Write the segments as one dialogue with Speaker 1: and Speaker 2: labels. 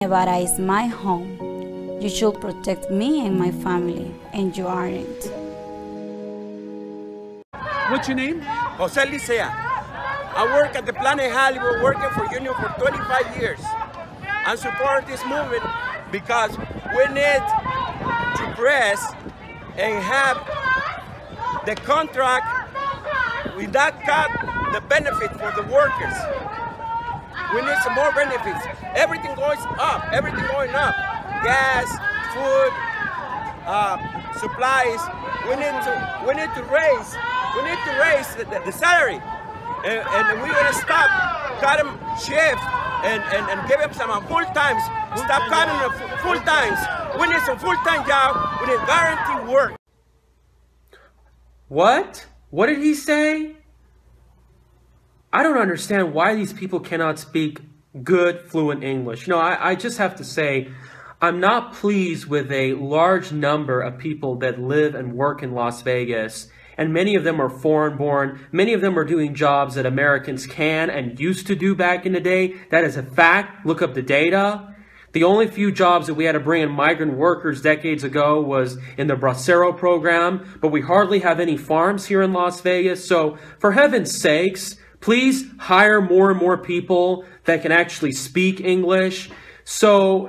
Speaker 1: Nevada is my home. You should protect me and my family, and you aren't.
Speaker 2: What's your name?
Speaker 3: Jose Licea. I work at the Planet Hollywood, working for Union for 25 years. I support this movement because we need to press and have the contract without cut the benefit for the workers. We need some more benefits. Everything goes up, everything going up. Gas, food, supplies. We need to raise the salary. And we're gonna stop, cut them shift and give them some full times. Stop cutting them full times. We need some full-time job. We need guaranteed work.
Speaker 4: What? What did he say? I don't understand why these people cannot speak good, fluent English. No, I just have to say, I'm not pleased with a large number of people that live and work in Las Vegas, and many of them are foreign-born. Many of them are doing jobs that Americans can and used to do back in the day. That is a fact. Look up the data. The only few jobs that we had to bring in migrant workers decades ago was in the Bracero program, but we hardly have any farms here in Las Vegas. So for heaven's sakes, please hire more and more people that can actually speak English. So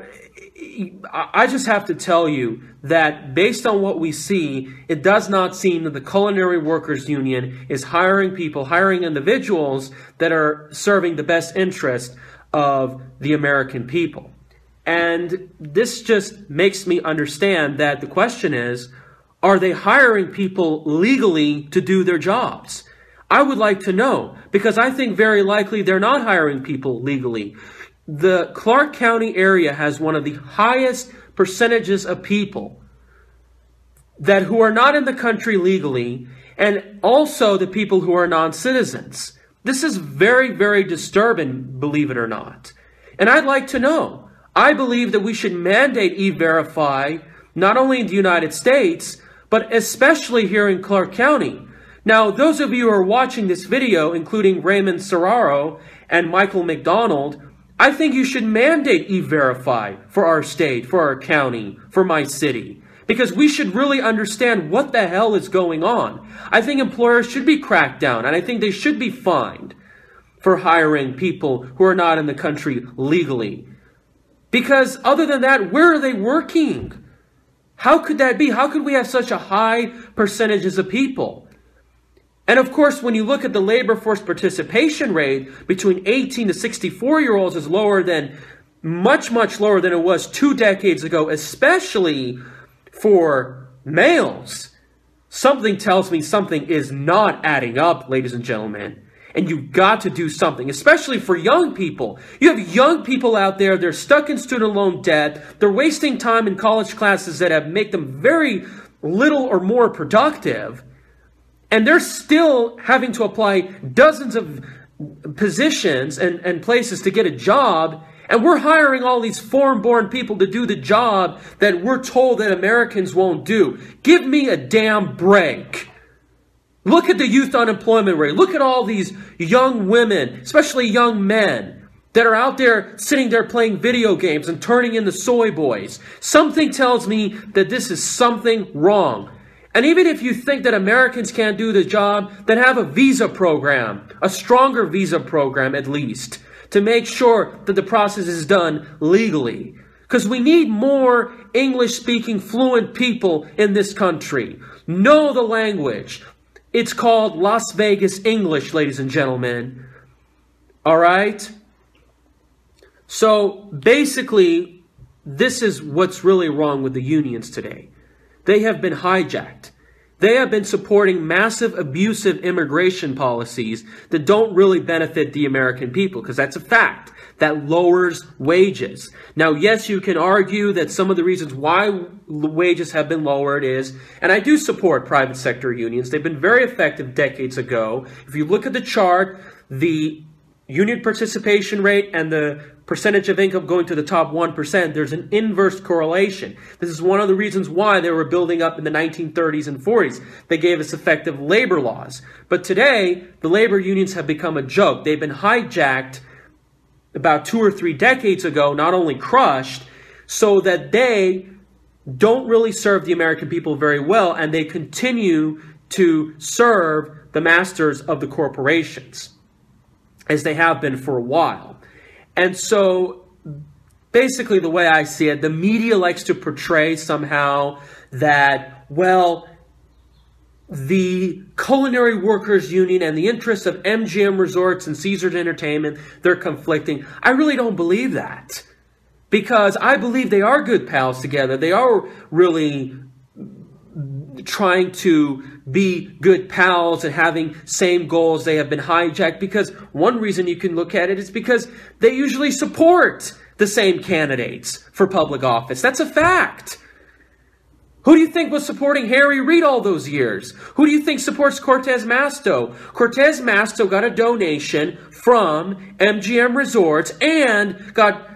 Speaker 4: I just have to tell you that based on what we see, it does not seem that the Culinary Workers Union is hiring people, hiring individuals that are serving the best interest of the American people. And this just makes me understand that the question is, are they hiring people legally to do their jobs? I would like to know, because I think very likely they're not hiring people legally. The Clark County area has one of the highest percentages of people who are not in the country legally, and also the people who are non-citizens. This is very, very disturbing, believe it or not. And I'd like to know. I believe that we should mandate E-Verify, not only in the United States, but especially here in Clark County. Now, those of you who are watching this video, including Raymond Serraro and Michael McDonald, I think you should mandate E-Verify for our state, for our county, for my city. Because we should really understand what the hell is going on. I think employers should be cracked down, and I think they should be fined for hiring people who are not in the country legally. Because other than that, where are they working? How could that be? How could we have such a high percentages of people? And of course, when you look at the labor force participation rate between 18 to 64-year-olds is lower than, much lower than it was 2 decades ago, especially for males. Something tells me something is not adding up, ladies and gentlemen. And you've got to do something, especially for young people. You have young people out there, they're stuck in student loan debt. They're wasting time in college classes that make them very little or more productive. And they're still having to apply dozens of positions and places to get a job. And we're hiring all these foreign-born people to do the job that we're told that Americans won't do. Give me a damn break. Look at the youth unemployment rate. Look at all these young women, especially young men, that are out there sitting there playing video games and turning into soy boys. Something tells me that this is something wrong. And even if you think that Americans can't do the job, then have a visa program, a stronger visa program at least, to make sure that the process is done legally. Because we need more English-speaking fluent people in this country. Know the language. It's called Las Vegas English, ladies and gentlemen. All right? So basically, this is what's really wrong with the unions today. They have been hijacked. They have been supporting massive abusive immigration policies that don't really benefit the American people, because that's a fact. That lowers wages. Now, yes, you can argue that some of the reasons why wages have been lowered is, and I do support private sector unions. They've been very effective decades ago. If you look at the chart, the union participation rate and the percentage of income going to the top 1%, there's an inverse correlation. This is one of the reasons why they were building up in the 1930s and 40s. They gave us effective labor laws. But today, the labor unions have become a joke. They've been hijacked about 2 or 3 decades ago not only crushed, so that they don't really serve the American people very well, and they continue to serve the masters of the corporations, as they have been for a while. And so basically the way I see it, the media likes to portray somehow that, well, the Culinary Workers Union and the interests of MGM Resorts and Caesars Entertainment, they're conflicting. I really don't believe that, because I believe they are good pals together. They are really trying to be good pals and having same goals. They have been hijacked, because one reason you can look at it is because they usually support the same candidates for public office. That's a fact. Who do you think was supporting Harry Reid all those years? Who do you think supports Cortez Masto? Cortez Masto got a donation from MGM Resorts and got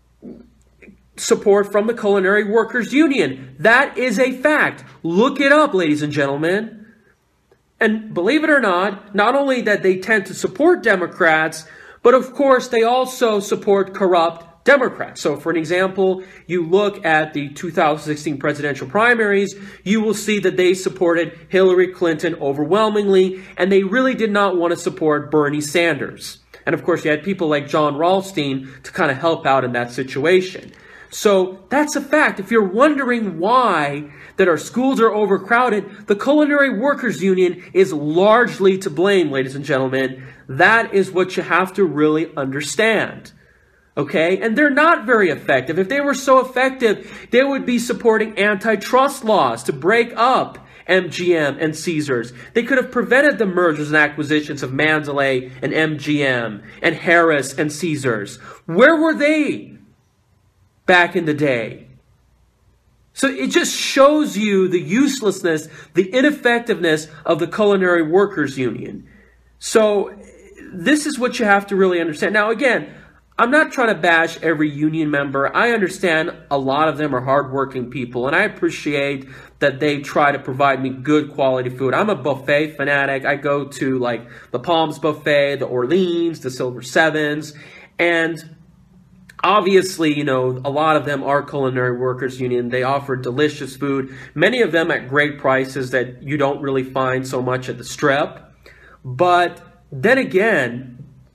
Speaker 4: support from the Culinary Workers Union. That is a fact. Look it up, ladies and gentlemen. And believe it or not only that they tend to support Democrats, but of course they also support corrupt Democrats. So for an example, you look at the 2016 presidential primaries, you will see that they supported Hillary Clinton overwhelmingly, and they really did not want to support Bernie Sanders. And of course, you had people like John Ralston to kind of help out in that situation. So that's a fact. If you're wondering why that our schools are overcrowded, the Culinary Workers Union is largely to blame, ladies and gentlemen. That is what you have to really understand. Okay? And they're not very effective. If they were so effective, they would be supporting antitrust laws to break up MGM and Caesars. They could have prevented the mergers and acquisitions of Mandalay and MGM and Harris and Caesars. Where were they back in the day? So it just shows you the uselessness, the ineffectiveness of the Culinary Workers Union. So this is what you have to really understand. Now, again, I'm not trying to bash every union member. I understand a lot of them are hardworking people, and I appreciate that they try to provide me good quality food. I'm a buffet fanatic. I go to like the Palms Buffet, the Orleans, the Silver Sevens, and obviously, you know, a lot of them are Culinary Workers Union. They offer delicious food, many of them at great prices that you don't really find so much at the Strip. But then again,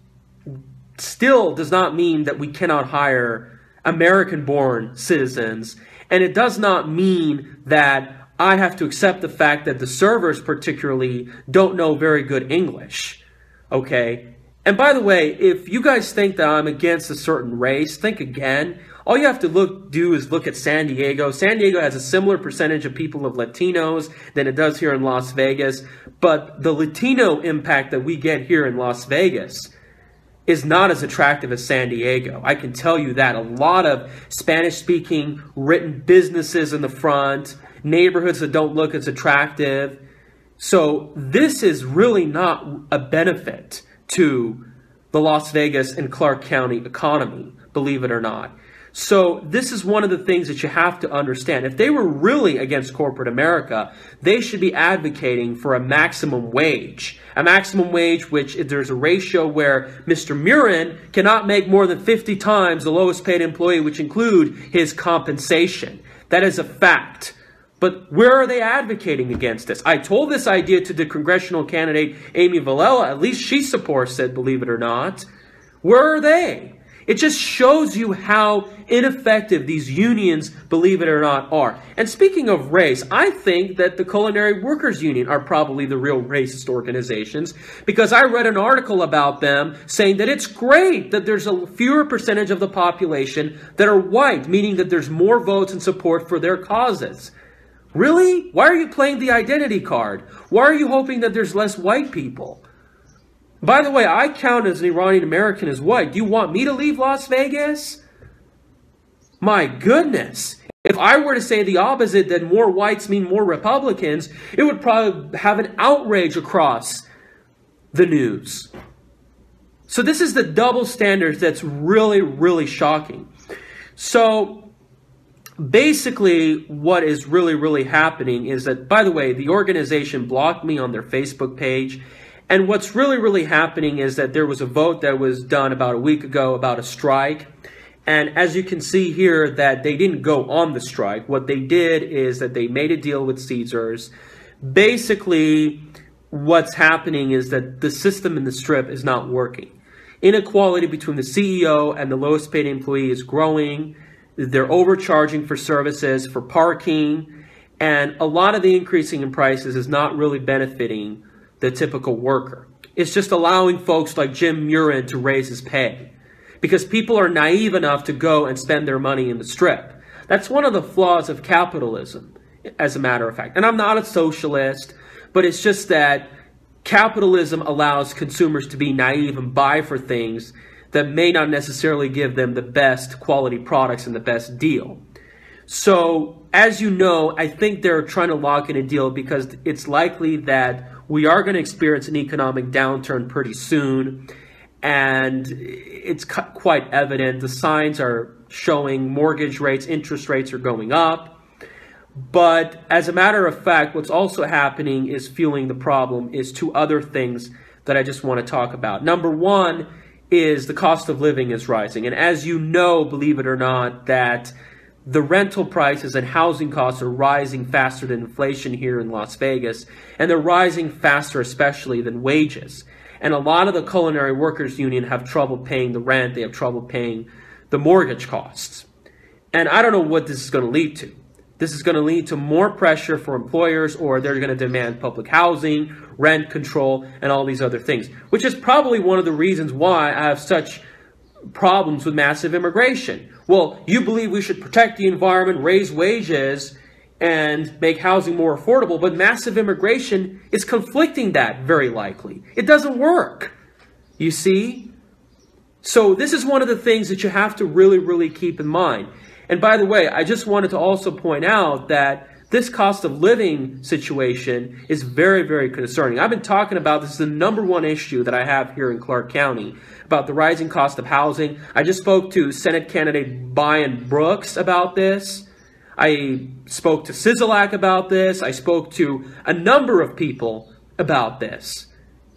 Speaker 4: still does not mean that we cannot hire American-born citizens. And it does not mean that I have to accept the fact that the servers particularly don't know very good English. Okay? And by the way, if you guys think that I'm against a certain race, think again. All you have to do is look at San Diego. San Diego has a similar percentage of people of Latinos than it does here in Las Vegas. But the Latino impact that we get here in Las Vegas is not as attractive as San Diego. I can tell you that. A lot of Spanish-speaking written businesses in the front, neighborhoods that don't look as attractive. So this is really not a benefit to the Las Vegas and Clark County economy, believe it or not. So this is one of the things that you have to understand. If they were really against corporate America, they should be advocating for a maximum wage. A maximum wage which there's a ratio where Mr. Murren cannot make more than 50 times the lowest paid employee, which include his compensation. That is a fact. But where are they advocating against this? I told this idea to the congressional candidate Amy Vilela. At least she supports it, believe it or not. Where are they? It just shows you how ineffective these unions, believe it or not, are. And speaking of race, I think that the Culinary Workers Union are probably the real racist organizations, because I read an article about them saying that it's great that there's a fewer percentage of the population that are white, meaning that there's more votes and support for their causes. Really? Why are you playing the identity card? Why are you hoping that there's less white people? By the way, I count as an Iranian American as white. Do you want me to leave Las Vegas? My goodness. If I were to say the opposite, that more whites mean more Republicans, it would probably have an outrage across the news. So this is the double standards that's really, really shocking. So basically what is really, really happening is that, by the way, the organization blocked me on their Facebook page. And what's really, really happening is that there was a vote that was done about a week ago about a strike. And as you can see here, that they didn't go on the strike. What they did is that they made a deal with Caesars. Basically, what's happening is that the system in the Strip is not working. Inequality between the CEO and the lowest paid employee is growing. They're overcharging for services, for parking. And a lot of the increasing in prices is not really benefiting the typical worker. It's just allowing folks like Jim Murren to raise his pay because people are naive enough to go and spend their money in the Strip. That's one of the flaws of capitalism, as a matter of fact. And I'm not a socialist, but it's just that capitalism allows consumers to be naive and buy for things that may not necessarily give them the best quality products and the best deal. So, as you know, I think they're trying to lock in a deal because it's likely that we are going to experience an economic downturn pretty soon, and it's quite evident. The signs are showing mortgage rates, interest rates are going up. But as a matter of fact, what's also happening is fueling the problem is two other things that I just want to talk about. Number one is the cost of living is rising. And as you know, believe it or not, that the rental prices and housing costs are rising faster than inflation here in Las Vegas, and they're rising faster especially than wages. And a lot of the Culinary Workers Union have trouble paying the rent, they have trouble paying the mortgage costs. And I don't know what this is going to lead to. This is going to lead to more pressure for employers, or they're going to demand public housing, rent control, and all these other things, which is probably one of the reasons why I have such problems with massive immigration. Well, you believe we should protect the environment, raise wages, and make housing more affordable, but massive immigration is conflicting that very likely. It doesn't work, you see? So this is one of the things that you have to really, really keep in mind. And by the way, I just wanted to also point out that this cost of living situation is very, very concerning. I've been talking about this is the number one issue that I have here in Clark County about the rising cost of housing. I just spoke to Senate candidate Brian Brooks about this. I spoke to Sisolak about this. I spoke to a number of people about this.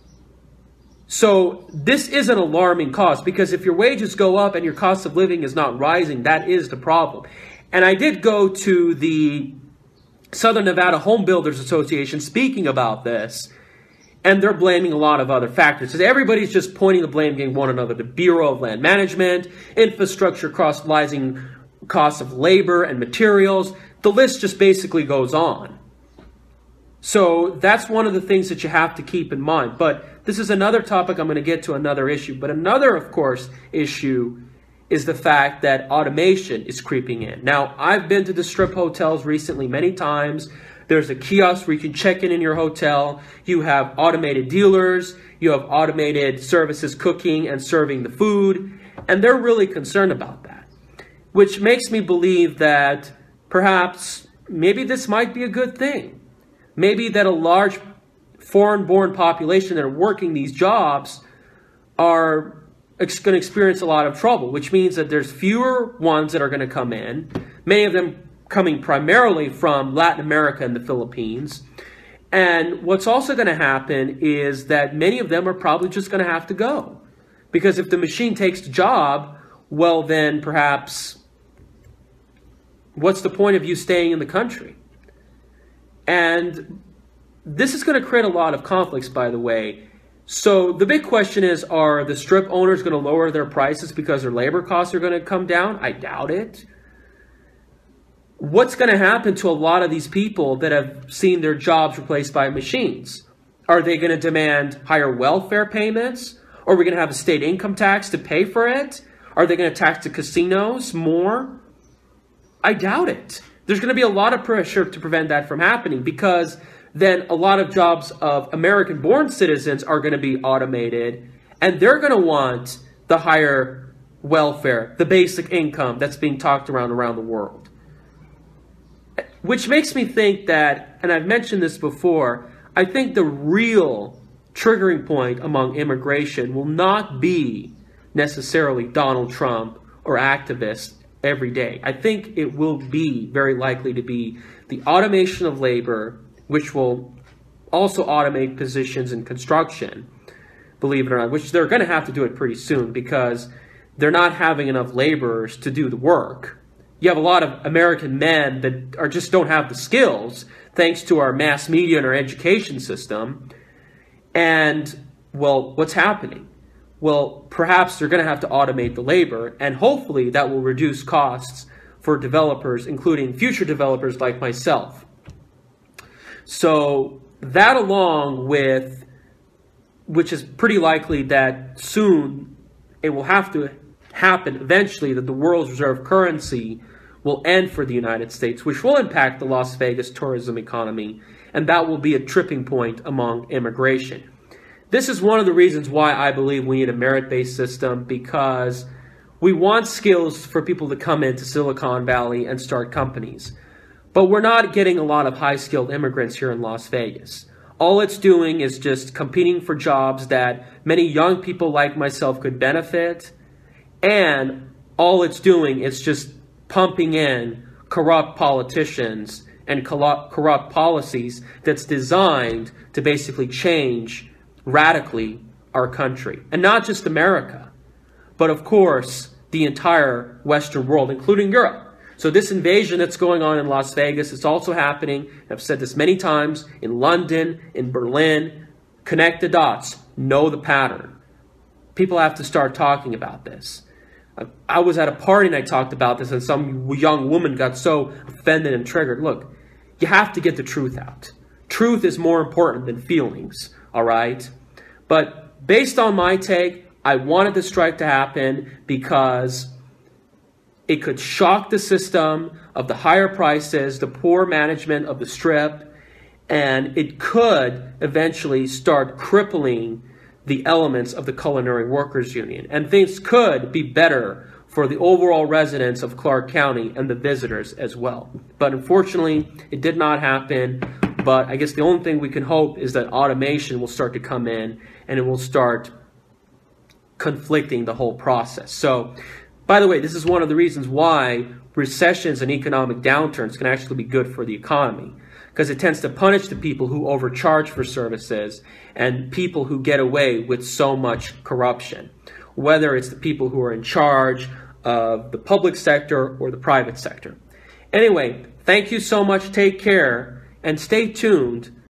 Speaker 4: So this is an alarming cost because if your wages go up and your cost of living is not rising, that is the problem. And I did go to the Southern Nevada Home Builders Association speaking about this, and they're blaming a lot of other factors. So everybody's just pointing the blame game one another. The Bureau of Land Management, infrastructure costs, rising costs of labor and materials. The list just basically goes on. So that's one of the things that you have to keep in mind. But this is another topic. I'm going to get to another issue. But another, of course, issue is the fact that automation is creeping in. Now, I've been to the Strip hotels recently many times. There's a kiosk where you can check in your hotel. You have automated dealers. You have automated services cooking and serving the food. And they're really concerned about that, which makes me believe that perhaps maybe this might be a good thing. Maybe that a large foreign-born population that are working these jobs are going to experience a lot of trouble, which means that there's fewer ones that are going to come in, many of them coming primarily from Latin America and the Philippines. And what's also going to happen is that many of them are probably just going to have to go. Because if the machine takes the job, well then perhaps what's the point of you staying in the country? And this is going to create a lot of conflicts, by the way. So the big question is, are the Strip owners going to lower their prices because their labor costs are going to come down? I doubt it. What's going to happen to a lot of these people that have seen their jobs replaced by machines? Are they going to demand higher welfare payments? Or are we going to have a state income tax to pay for it? Are they going to tax the casinos more? I doubt it. There's going to be a lot of pressure to prevent that from happening because then a lot of jobs of American-born citizens are going to be automated, and they're going to want the higher welfare, the basic income that's being talked around the world. Which makes me think that, and I've mentioned this before, I think the real triggering point among immigration will not be necessarily Donald Trump or activists every day. I think it will be very likely to be the automation of labor, which will also automate positions in construction, believe it or not, which they're going to have to do it pretty soon because they're not having enough laborers to do the work. You have a lot of American men that just don't have the skills, thanks to our mass media and our education system. And, well, what's happening? Well, perhaps they're going to have to automate the labor, and hopefully that will reduce costs for developers, including future developers like myself. So that, along with, which is pretty likely that soon it will have to happen eventually, that the world's reserve currency will end for the United States, which will impact the Las Vegas tourism economy, and that will be a tripping point among immigration. This is one of the reasons why I believe we need a merit-based system, because we want skills for people to come into Silicon Valley and start companies. But we're not getting a lot of high-skilled immigrants here in Las Vegas. All it's doing is just competing for jobs that many young people like myself could benefit, and all it's doing is just pumping in corrupt politicians and corrupt policies that's designed to basically change radically our country. And not just America, but of course the entire Western world, including Europe. So this invasion that's going on in Las Vegas is also happening, I've said this many times, in London, in Berlin. Connect the dots, know the pattern. People have to start talking about this. I was at a party and I talked about this, and some young woman got so offended and triggered. Look, you have to get the truth out. Truth is more important than feelings, all right? But based on my take, I wanted the strike to happen because it could shock the system of the higher prices, the poor management of the Strip, and it could eventually start crippling the elements of the Culinary Workers Union. And things could be better for the overall residents of Clark County and the visitors as well. But unfortunately, it did not happen. But I guess the only thing we can hope is that automation will start to come in and it will start conflicting the whole process. So, by the way, this is one of the reasons why recessions and economic downturns can actually be good for the economy, because it tends to punish the people who overcharge for services and people who get away with so much corruption, whether it's the people who are in charge of the public sector or the private sector. Anyway, thank you so much. Take care and stay tuned